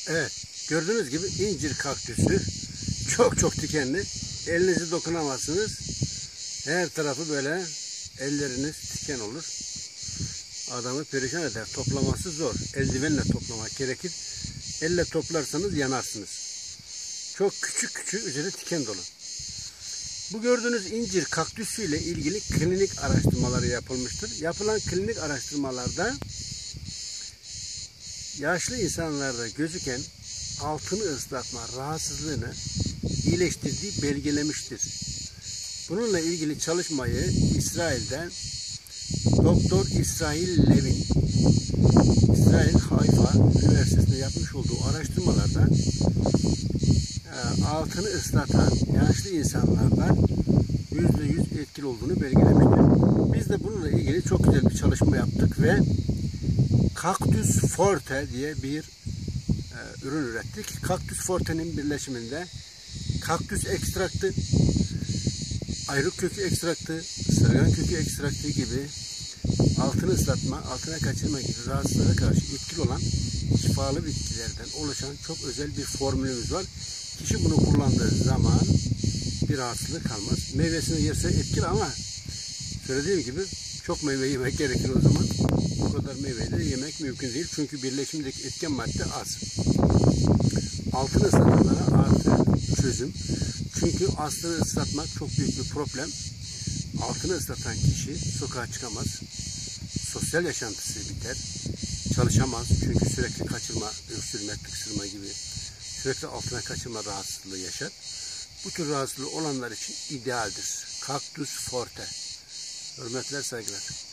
Evet, gördüğünüz gibi incir kaktüsü çok dikenli. Elinizi dokunamazsınız. Her tarafı böyle elleriniz diken olur. Adamı perişan eder. Toplaması zor. Eldivenle toplamak gerekir. Elle toplarsanız yanarsınız. Çok küçük üzeri diken dolu. Bu gördüğünüz incir kaktüsü ile ilgili klinik araştırmaları yapılmıştır. Yapılan klinik araştırmalarda yaşlı insanlarda gözüken altını ıslatma rahatsızlığını iyileştirdiği belgelemiştir. Bununla ilgili çalışmayı İsrail'den Doktor İsrail Levin, İsrail Hayfa Üniversitesi'nde yapmış olduğu araştırmalarda altını ıslatan yaşlı insanlardan %100 etkili olduğunu belgelemiştir. Biz de bununla ilgili çok güzel bir çalışma yaptık ve Cactus Forte diye bir ürün ürettik. Cactus Forte'nin birleşiminde kaktüs ekstraktı, ayrık kökü ekstraktı, ısırgan kökü ekstraktı gibi altını ıslatma, altına kaçırma gibi rahatsızlara karşı etkili olan şifalı bitkilerden oluşan çok özel bir formülümüz var. Kişi bunu kullandığı zaman bir rahatsızlık kalmaz. Meyvesini yerse etkili ama söylediğim gibi çok meyve yemek gerekir o zaman. Bu kadar meyveyi de yemek mümkün değil. Çünkü birleşimdeki etken madde az. Altını ıslatanlara artı çözüm. Çünkü altını ıslatmak çok büyük bir problem. Altını ıslatan kişi sokağa çıkamaz. Sosyal yaşantısı biter. Çalışamaz. Çünkü sürekli kaçırma, öksürme, tıksırma gibi sürekli altına kaçırma rahatsızlığı yaşar. Bu tür rahatsızlığı olanlar için idealdir. Cactus Forte. Hürmetler, saygılar.